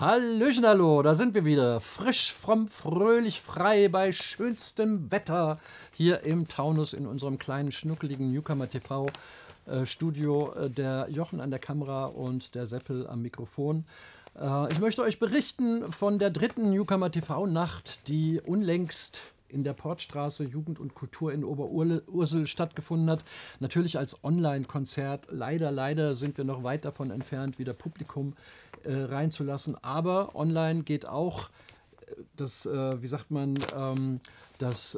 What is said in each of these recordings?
Hallöchen, hallo, da sind wir wieder. Frisch, fromm, fröhlich, frei bei schönstem Wetter hier im Taunus in unserem kleinen, schnuckeligen Newcomer TV Studio. Der Jochen an der Kamera und der Seppel am Mikrofon. Ich möchte euch berichten von der dritten Newcomer TV Nacht, die unlängst in der Portstraße Jugend und Kultur in Oberursel stattgefunden hat. Natürlich als Online-Konzert. Leider sind wir noch weit davon entfernt, wieder Publikum reinzulassen. Aber online geht auch. Das, wie sagt man, das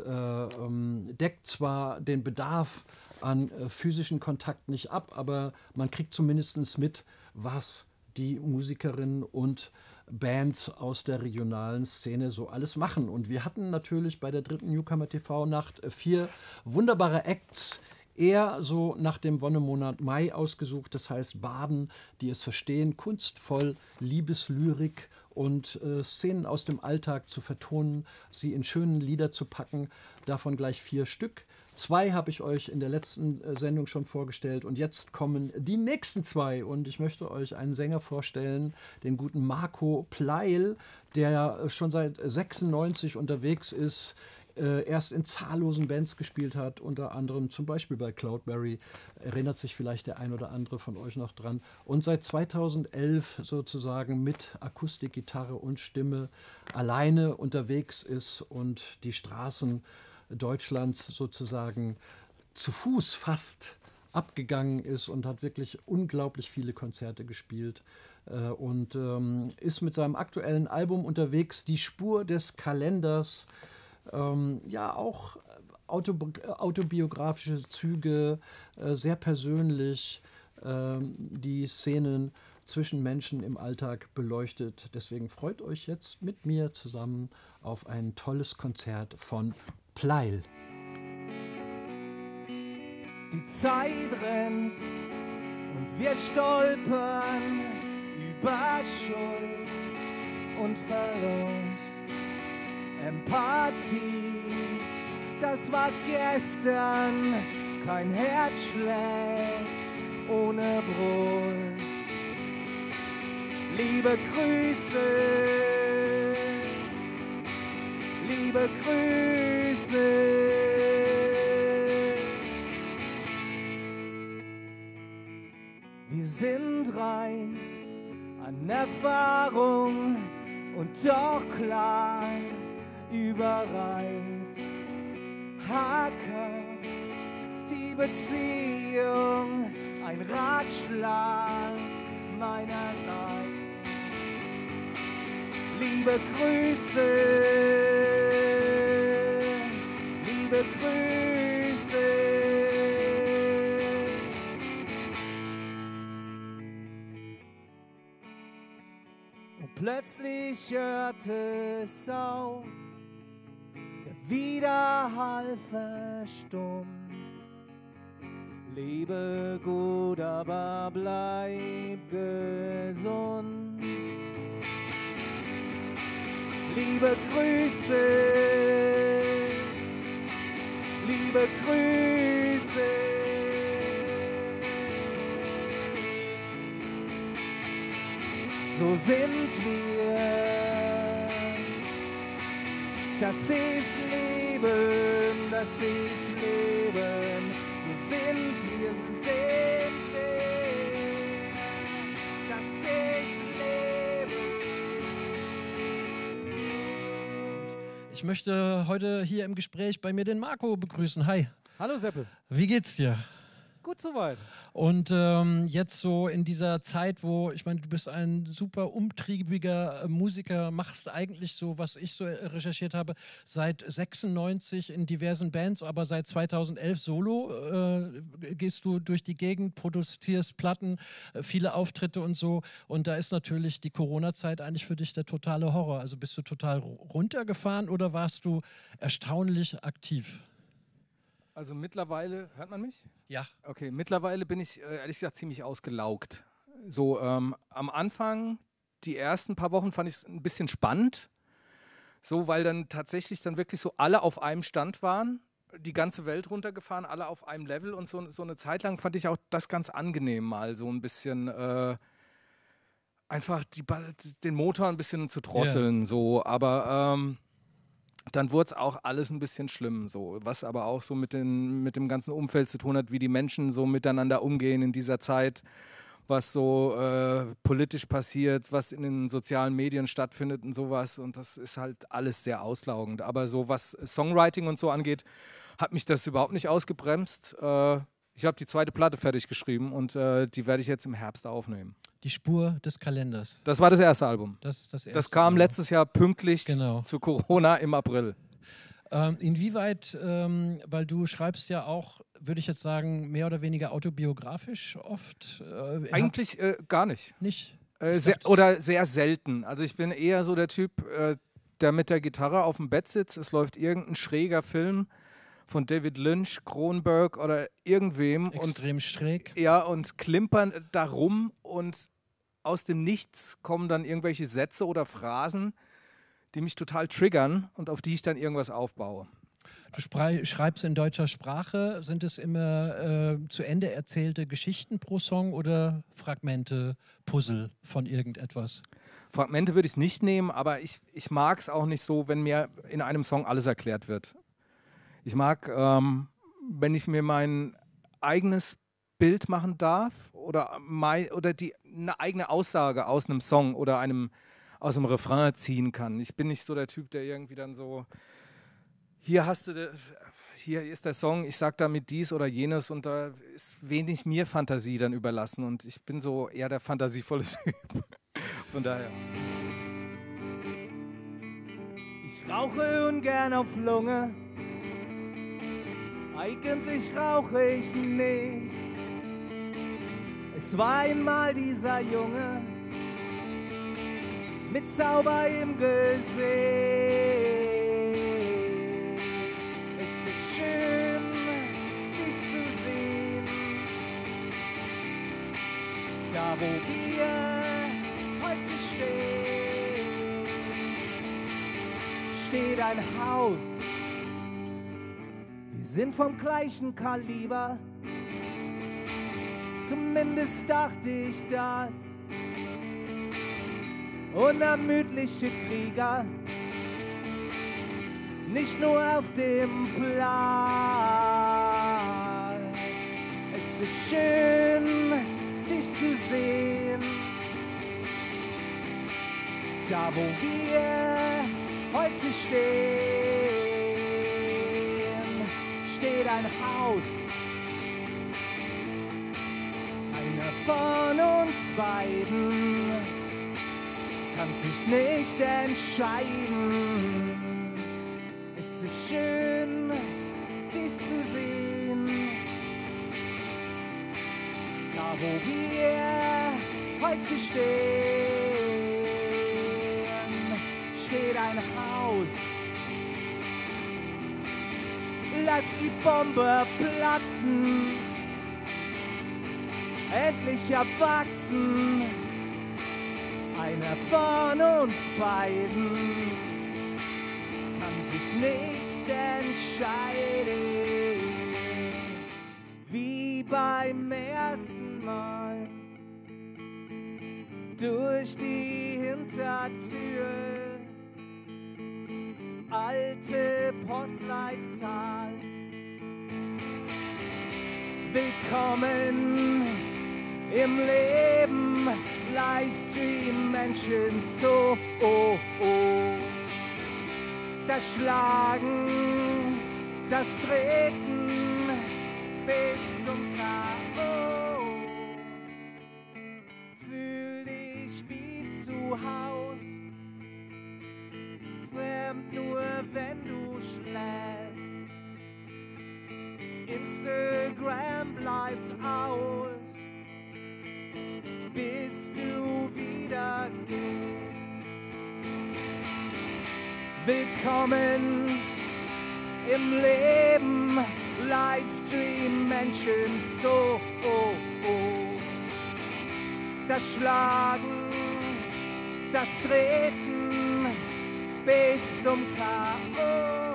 deckt zwar den Bedarf an physischen Kontakt nicht ab, aber man kriegt zumindest mit, was die Musikerinnen und Bands aus der regionalen Szene so alles machen. Und wir hatten natürlich bei der dritten Newcomer TV-Nacht 4 wunderbare Acts, eher so nach dem Wonnemonat Mai ausgesucht, das heißt Baden, die es verstehen, kunstvoll Liebeslyrik und Szenen aus dem Alltag zu vertonen, sie in schönen Lieder zu packen, davon gleich 4 Stück. 2 habe ich euch in der letzten Sendung schon vorgestellt und jetzt kommen die nächsten 2 und ich möchte euch einen Sänger vorstellen, den guten Marco Pleil, der schon seit 96 unterwegs ist, erst in zahllosen Bands gespielt hat, unter anderem zum Beispiel bei Cloudberry, erinnert sich vielleicht der ein oder andere von euch noch dran, und seit 2011 sozusagen mit Akustik, Gitarre und Stimme alleine unterwegs ist und die Straßen Deutschlands sozusagen zu Fuß fast abgegangen ist und hat wirklich unglaublich viele Konzerte gespielt und ist mit seinem aktuellen Album unterwegs, Die Spur des Kalenders, ja auch autobiografische Züge, sehr persönlich, die Szenen zwischen Menschen im Alltag beleuchtet. Deswegen freut euch jetzt mit mir zusammen auf ein tolles Konzert von Pleil. Die Zeit rennt und wir stolpern über Schuld und Verlust. Empathie, das war gestern, kein Herz schlägt ohne Brust. Liebe Grüße, liebe Grüße. Wir sind reich an Erfahrung und doch klar überreizt. Hacker, die Beziehung, ein Ratschlag meinerseits. Liebe Grüße, liebe Grüße. Und plötzlich hörte es auf, der Widerhall verstummt. Lebe gut, aber bleib gesund. Liebe Grüße, liebe Grüße. So sind wir, das ist Leben, das ist Leben. So sind wir, so sind wir, das ist Leben. Ich möchte heute hier im Gespräch bei mir den Marco begrüßen. Hi. Hallo Seppel. Wie geht's dir? Gut soweit. Und jetzt so in dieser Zeit, wo, ich meine, du bist ein super umtriebiger Musiker, machst eigentlich so, was ich so recherchiert habe, seit 96 in diversen Bands, aber seit 2011 solo gehst du durch die Gegend, produzierst Platten, viele Auftritte und so. Und da ist natürlich die Corona-Zeit eigentlich für dich der totale Horror. Also bist du total runtergefahren oder warst du erstaunlich aktiv? Also mittlerweile, hört man mich? Ja. Okay, mittlerweile bin ich ehrlich gesagt ziemlich ausgelaugt. So am Anfang, die ersten paar Wochen fand ich es ein bisschen spannend, so weil dann tatsächlich dann wirklich so alle auf einem Stand waren, die ganze Welt runtergefahren, alle auf einem Level und so eine Zeit lang fand ich auch das ganz angenehm mal, so ein bisschen einfach den Motor ein bisschen zu drosseln, so, aber dann wurde es auch alles ein bisschen schlimm, so, was aber auch so mit dem ganzen Umfeld zu tun hat, wie die Menschen so miteinander umgehen in dieser Zeit, was so politisch passiert, was in den sozialen Medien stattfindet und sowas, und das ist halt alles sehr auslaugend, aber so was Songwriting und so angeht, hat mich das überhaupt nicht ausgebremst. Ich habe die zweite Platte fertig geschrieben und die werde ich jetzt im Herbst aufnehmen. Die Spur des Kalenders. Das war das erste Album. Das ist das erste Das kam Album. letztes Jahr pünktlich Genau. zu Corona im April. Inwieweit, weil du schreibst ja auch, würde ich jetzt sagen, mehr oder weniger autobiografisch oft? Eigentlich gar nicht. Nicht? Oder sehr selten. Also ich bin eher so der Typ, der mit der Gitarre auf dem Bett sitzt. Es läuft irgendein schräger Film von David Lynch, Cronenberg oder irgendwem. Extrem schräg. Ja, und klimpern darum und aus dem Nichts kommen dann irgendwelche Sätze oder Phrasen, die mich total triggern und auf die ich dann irgendwas aufbaue. Du schreibst in deutscher Sprache. Sind es immer zu Ende erzählte Geschichten pro Song oder Fragmente, Puzzle von irgendetwas? Fragmente würde ich nicht nehmen, aber ich mag es auch nicht so, wenn mir in einem Song alles erklärt wird. Ich mag, wenn ich mir mein eigenes Bild machen darf oder eine eigene Aussage aus einem Song oder aus einem Refrain ziehen kann. Ich bin nicht so der Typ, der irgendwie dann so, hier ist der Song, ich sag damit dies oder jenes, und da ist wenig mir Fantasie dann überlassen, und ich bin so eher der fantasievolle Typ. Von daher. Ich rauche ungern auf Lunge, eigentlich rauche ich nicht. Es war einmal dieser Junge mit Zauber im Gesicht. Es ist schön, dich zu sehen, da wo wir heute stehen, steht ein Haus. Wir sind vom gleichen Kaliber, zumindest dachte ich das. Unermüdliche Krieger, nicht nur auf dem Platz. Es ist schön, dich zu sehen, da wo wir heute stehen, steht ein Haus. Einer von uns beiden kann sich nicht entscheiden. Es ist schön, dich zu sehen, da wo wir heute stehen, steht ein Haus. Lass die Bombe platzen, endlich erwachsen. Einer von uns beiden kann sich nicht entscheiden. Wie beim ersten Mal durch die Hintertür, alte Postleitzahl. Willkommen im Leben, Livestream, Menschen so, oh, oh. Das Schlagen, das Treten bis zum K.O. Fühl dich wie zu Haus, fremd nur wenn du schläfst. Instagram bleibt aus, bis du wieder gehst. Willkommen im Leben, Livestream, Menschen so, oh, oh. Das Schlagen, das Treten bis zum K.O.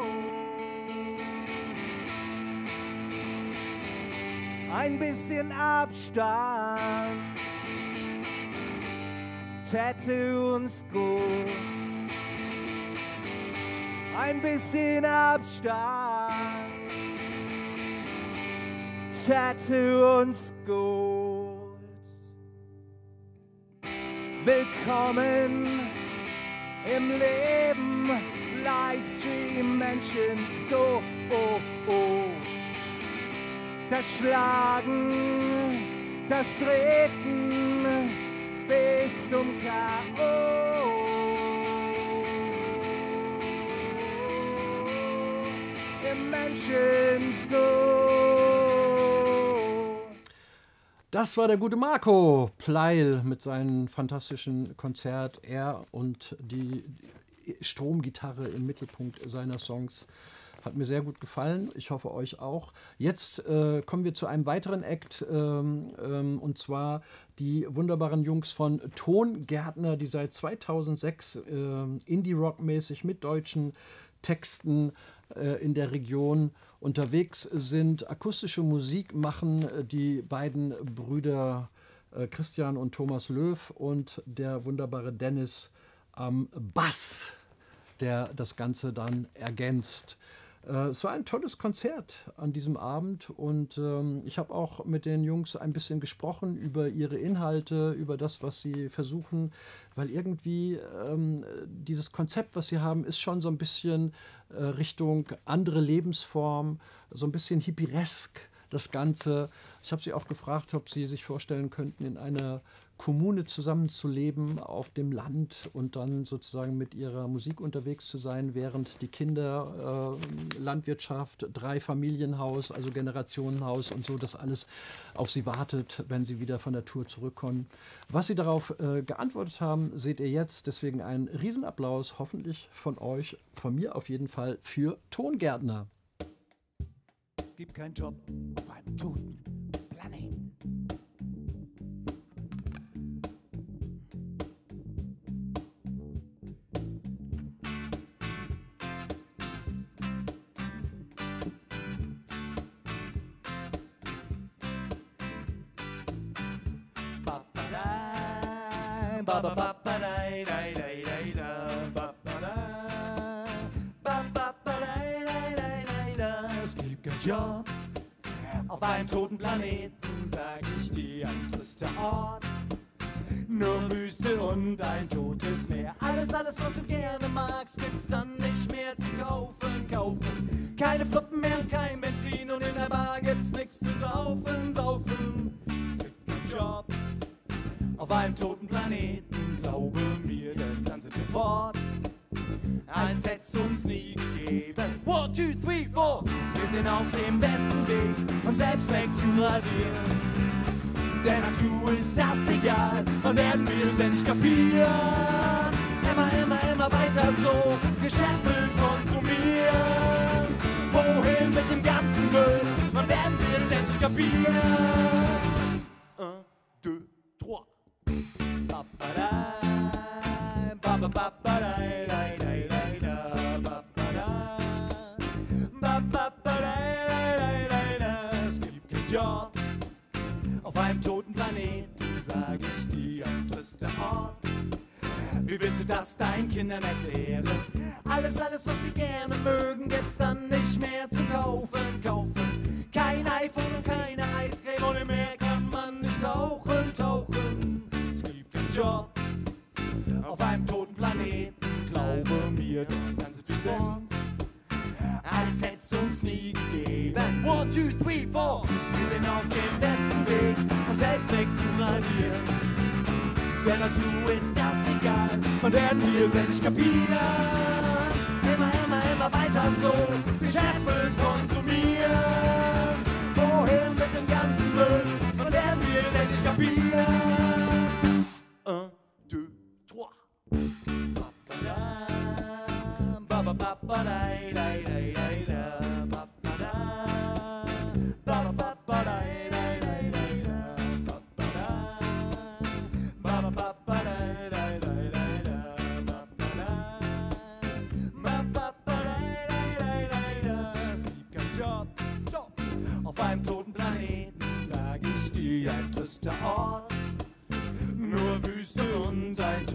Ein bisschen Abstand täte uns gut. Ein bisschen Abstand täte uns gut. Willkommen im Leben, Livestream, Menschen so, oh, oh. Das Schlagen, das Treten bis zum K.O. Im Menschen so. Das war der gute Marco Pleil mit seinem fantastischen Konzert. Er und die Stromgitarre im Mittelpunkt seiner Songs. Hat mir sehr gut gefallen. Ich hoffe, euch auch. Jetzt kommen wir zu einem weiteren Act. Und zwar die wunderbaren Jungs von Tongärtner, die seit 2006 Indie-Rock-mäßig mit deutschen Texten in der Region unterwegs sind, akustische Musik machen. Die beiden Brüder Christian und Thomas Löw und der wunderbare Dennis am Bass, der das Ganze dann ergänzt. Es war ein tolles Konzert an diesem Abend und ich habe auch mit den Jungs ein bisschen gesprochen über ihre Inhalte, über das, was sie versuchen, weil irgendwie dieses Konzept, was sie haben, ist schon so ein bisschen Richtung andere Lebensform, so ein bisschen hippieresk das Ganze. Ich habe sie auch gefragt, ob sie sich vorstellen könnten, in einer Kommune zusammenzuleben auf dem Land und dann sozusagen mit ihrer Musik unterwegs zu sein, während die Kinder Landwirtschaft, Dreifamilienhaus, also Generationenhaus und so, das alles auf sie wartet, wenn sie wieder von der Tour zurückkommen. Was sie darauf geantwortet haben, seht ihr jetzt. Deswegen ein Riesenapplaus, hoffentlich von euch, von mir auf jeden Fall, für Tongärtner. Es gibt keinen Job auf einem toten Planeten. Es gibt keinen Job auf einem toten Planeten, sag ich dir, ein trister Ort. Nur Wüste und ein totes Meer. Alles, was du gerne magst, gibt's dann nicht mehr zu kaufen. Keine Flippen mehr und kein Benzin und in der Bar gibt's nichts zu saufen. Es gibt keinen Job auf einem toten Planeten, glaube mir, denn dann sind wir fort, als hätt's uns nie gegeben. 1, 2, 3, 4. Wir sind auf dem besten Weg, uns selbst wegzuradieren. Der Natur ist das egal, wann werden wir es endlich kapieren? Immer weiter so, geschäftelt konsumieren. Wohin mit dem ganzen Müll, wann werden wir es endlich kapieren? 1, 2, 3. Es gibt keinen Job auf einem toten Planeten, sag ich dir, ein trister Ort. Wie willst du das deinen Kindern erklären? Alles, was sie gerne mögen, gibt's dann nicht mehr zu kaufen. Kein iPhone und keine Eiscreme und im Meer kann man nicht tauchen. Es gibt keinen Job auf einem toten Planeten, glaube mir, dann sind wir fort, als hätt's uns nie gegeben. 1, 2, 3, 4. Wir sind auf dem besten Weg, uns selbst wegzuradieren. Der Natur ist das egal, wann werden wir es endlich kapieren? Immer weiter so, geschäftelt konsumieren. Wohin mit dem ganzen Müll, wann werden wir es endlich kapieren? 1, 2, auf einem toten Planeten, sag ich dir, ein trister Ort. Nur Wüste und ein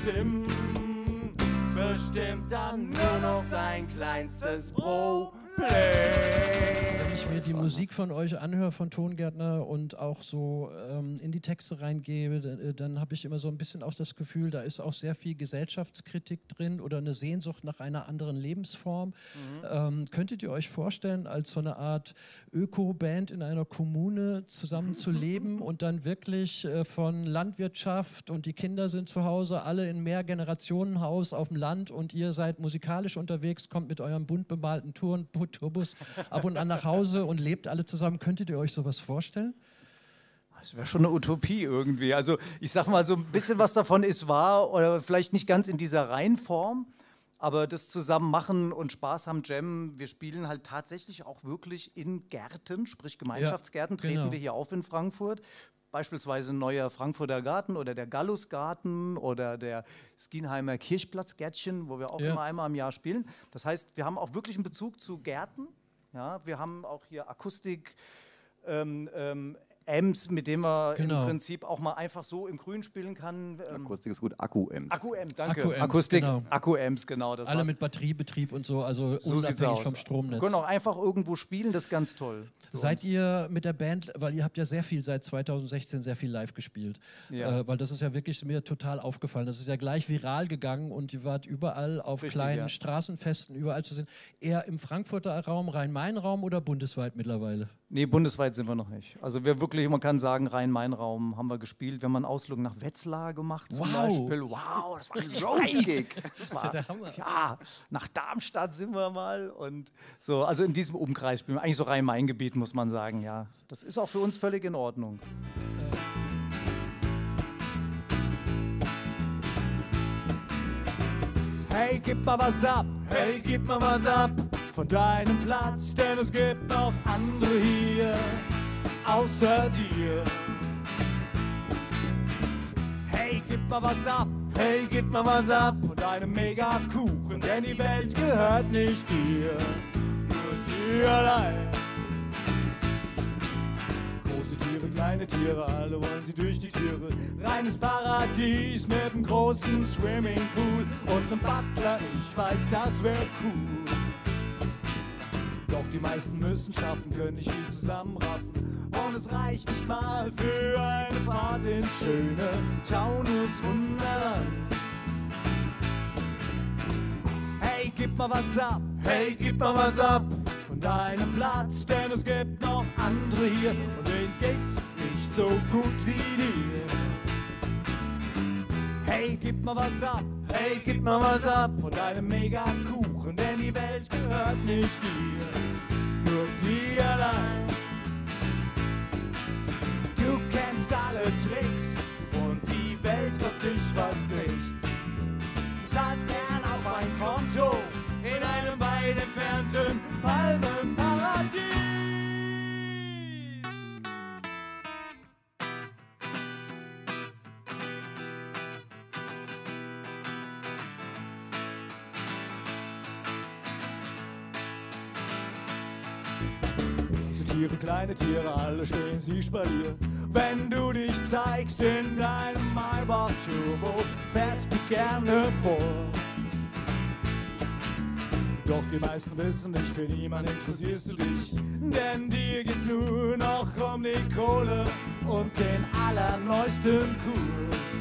bestimmt dann nur noch dein kleinstes Problem. Wenn ich mir die Musik von euch anhöre, von Tongärtner, und auch so in die Texte reingebe, dann habe ich immer so ein bisschen auch das Gefühl, da ist auch sehr viel Gesellschaftskritik drin oder eine Sehnsucht nach einer anderen Lebensform. Könntet ihr euch vorstellen, als so eine Art Öko-Band in einer Kommune zusammen zu leben und dann wirklich von Landwirtschaft und die Kinder sind zu Hause, alle in Mehrgenerationenhaus auf dem Land und ihr seid musikalisch unterwegs, kommt mit eurem bunt bemalten Tourbus ab und an nach Hause und lebt alle zusammen. Könntet ihr euch sowas vorstellen? Das wäre schon eine Utopie irgendwie. Also ich sag mal, so ein bisschen was davon ist wahr oder vielleicht nicht ganz in dieser Reihenform, aber das zusammen machen und Spaß haben, Jam, wir spielen halt tatsächlich auch wirklich in Gärten, sprich Gemeinschaftsgärten, treten wir hier auf in Frankfurt. Beispielsweise ein neuer Frankfurter Garten oder der Gallusgarten oder der Skinheimer Kirchplatzgärtchen, wo wir auch immer einmal im Jahr spielen. Das heißt, wir haben auch wirklich einen Bezug zu Gärten. Ja, wir haben auch hier Akustik, Amps, mit denen man im Prinzip auch mal einfach so im Grün spielen kann. Akustik ist gut, Akku-Amps. Akku-Amps, danke. Akku-Amps, Akustik, genau. Akku-Amps, genau. Das Alle war's. mit Batteriebetrieb und so, also So sieht's unabhängig aus. vom Stromnetz. Wir können auch einfach irgendwo spielen, das ist ganz toll. Seid ihr mit der Band, weil ihr habt ja sehr viel seit 2016 sehr viel live gespielt, weil das ist ja wirklich mir total aufgefallen. Das ist ja gleich viral gegangen und ihr wart überall auf kleinen Straßenfesten, überall zu sehen. Eher im Frankfurter Raum, Rhein-Main-Raum oder bundesweit mittlerweile? Nee, bundesweit sind wir noch nicht. Also wir wirklich, man kann sagen, Rhein-Main-Raum haben wir gespielt. Wir haben einen Ausflug nach Wetzlar gemacht zum Beispiel. Wow, das war richtig Road-Gig. Das war der Hammer. Ja, nach Darmstadt sind wir mal und so. Also in diesem Umkreis spielen wir eigentlich so Rhein-Main-Gebiet, muss man sagen. Ja, das ist auch für uns völlig in Ordnung. Hey, gib mal was ab, hey, gib mal was ab von deinem Platz, denn es gibt noch andere hier, außer dir. Hey, gib mal was ab, hey, gib mal was ab von deinem Megakuchen, denn die Welt gehört nicht dir, nur dir allein. Große Tiere, kleine Tiere, alle wollen sie durch die Türe. Reines Paradies mit einem großen Swimmingpool und einem Butler, ich weiß, das wäre cool. Doch die meisten müssen schaffen, können nicht viel zusammenraffen. Und es reicht nicht mal für eine Fahrt ins schöne Taunus-Wunderland. Hey, gib mal was ab, hey, gib mal was ab von deinem Platz, denn es gibt noch andere hier und denen geht's nicht so gut wie dir. Hey, gib mal was ab, hey, gib mal was ab von deinem Megakuchen, denn die Welt gehört nicht dir, nur dir allein. Du kennst alle Tricks und die Welt kostet dich fast nichts. Du zahlst gern auf ein Konto in einem weit entfernten Palmenparadies. Tiere, kleine Tiere, alle stehen sie Spalier. Wenn du dich zeigst in deinem Maybach Turbo, fährst du gerne vor. Doch die meisten wissen nicht, für niemand interessierst du dich, denn dir geht's nur noch um die Kohle und den allerneuesten Kurs.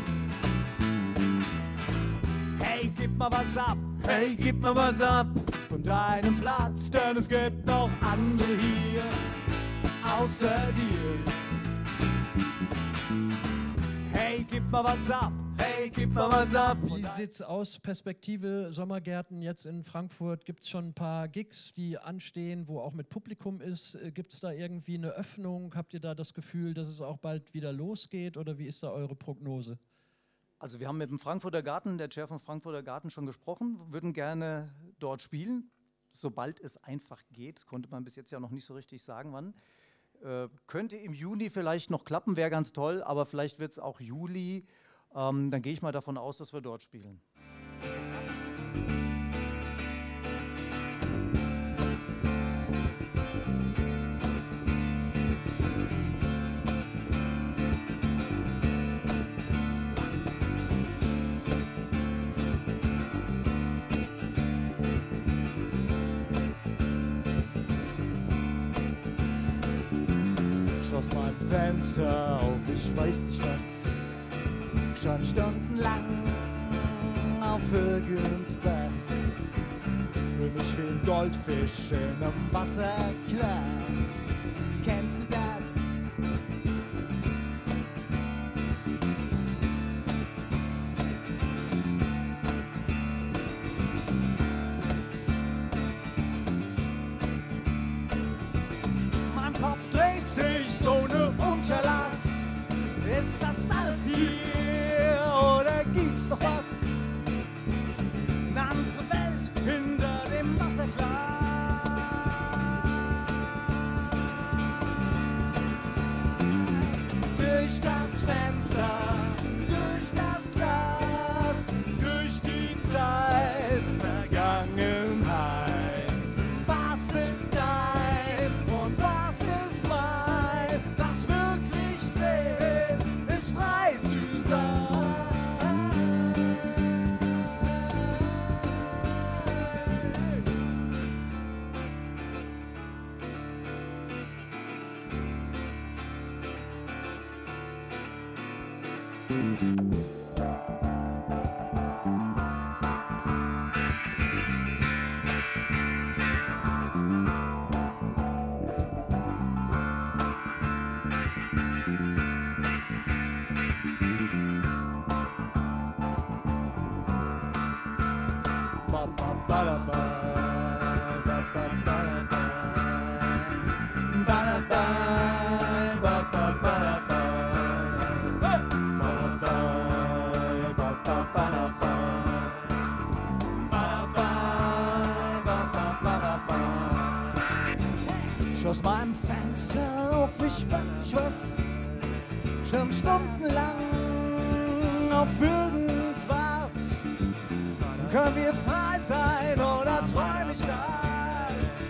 Hey, gib mal was ab, hey, gib mal was ab von deinem Platz, denn es gibt noch andere hier, außer dir. Hey, gib mal was ab, hey, gib mal was ab. Wie sieht's aus, Perspektive Sommergärten jetzt in Frankfurt? Gibt es schon ein paar Gigs, die anstehen, wo auch mit Publikum ist? Gibt es da irgendwie eine Öffnung? Habt ihr da das Gefühl, dass es auch bald wieder losgeht oder wie ist da eure Prognose? Also wir haben mit dem Frankfurter Garten, der Chair vom Frankfurter Garten, schon gesprochen, würden gerne dort spielen, sobald es einfach geht. Das konnte man bis jetzt ja noch nicht so richtig sagen, wann. Könnte im Juni vielleicht noch klappen, wäre ganz toll, aber vielleicht wird es auch Juli. Dann gehe ich mal davon aus, dass wir dort spielen. Fenster auf, ich weiß nicht was, schon stundenlang auf irgendwas. Fühl mich wie ein Goldfisch in einem Wasserglas. Kennst du das? Mein Kopf dreht sich ohne Unterlass. Ist das alles hier oder gibt's noch was? Eine andere Welt hinter dem Wasserglas. Durch das Fenster, durch das Glas, durch die Zeit, Vergangenheit. Was ist dein und was ist mein? Das wirklich zählt, ist frei zu sein. Aus meinem Fenster auf, ich weiß nicht was, schon stundenlang auf irgendwas. Können wir frei sein oder träum ich das?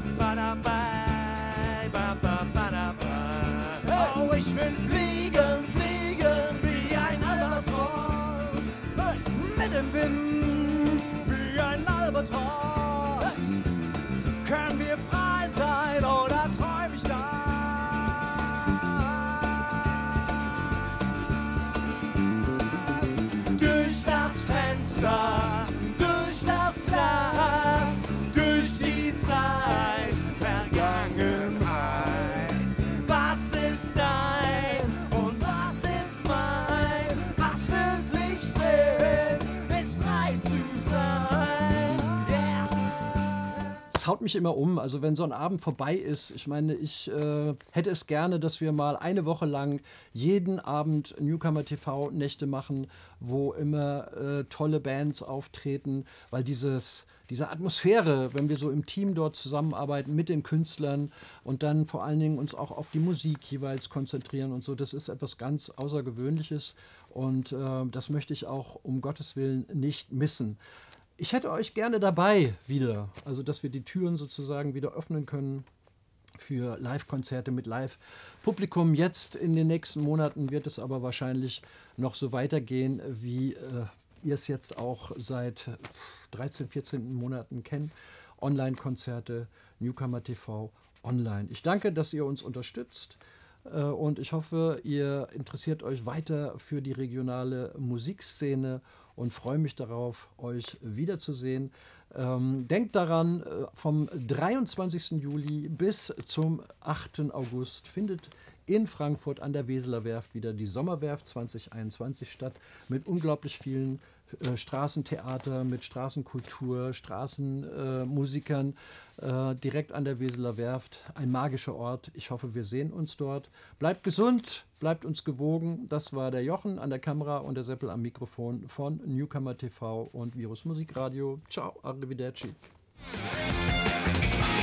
Oh, ich will fliegen, fliegen wie ein Albatros, mit dem Wind wie ein Albatros. Können wir frei sein oder träum ich das? Durch das Fenster, durch das Glas, durch die Zeit, Vergangenheit. Was ist dein und was ist mein? Was wirklich zählt, ist frei zu sein. Yeah. Es haut mich immer um, also wenn so ein Abend vorbei ist, ich meine, ich hätte es gerne, dass wir mal eine Woche lang jeden Abend Newcomer TV Nächte machen, wo immer tolle Bands auftreten, weil diese Atmosphäre, wenn wir so im Team dort zusammenarbeiten mit den Künstlern und dann vor allen Dingen uns auch auf die Musik jeweils konzentrieren und so, das ist etwas ganz Außergewöhnliches und das möchte ich auch um Gottes Willen nicht missen. Ich hätte euch gerne dabei wieder, also dass wir die Türen sozusagen wieder öffnen können für Live-Konzerte mit Live-Publikum. Jetzt in den nächsten Monaten wird es aber wahrscheinlich noch so weitergehen, wie ihr es jetzt auch seit 13, 14 Monaten kennt. Online-Konzerte, Newcomer TV, online. Ich danke, dass ihr uns unterstützt und ich hoffe, ihr interessiert euch weiter für die regionale Musikszene und freue mich darauf, euch wiederzusehen. Denkt daran, vom 23. Juli bis zum 8. August findet in Frankfurt an der Weseler Werft wieder die Sommerwerft 2021 statt, mit unglaublich vielen Straßentheater, mit Straßenkultur, Straßenmusikern direkt an der Weseler Werft. Ein magischer Ort. Ich hoffe, wir sehen uns dort. Bleibt gesund, bleibt uns gewogen. Das war der Jochen an der Kamera und der Seppel am Mikrofon von Newcomer TV und Virus Musikradio. Ciao, arrivederci.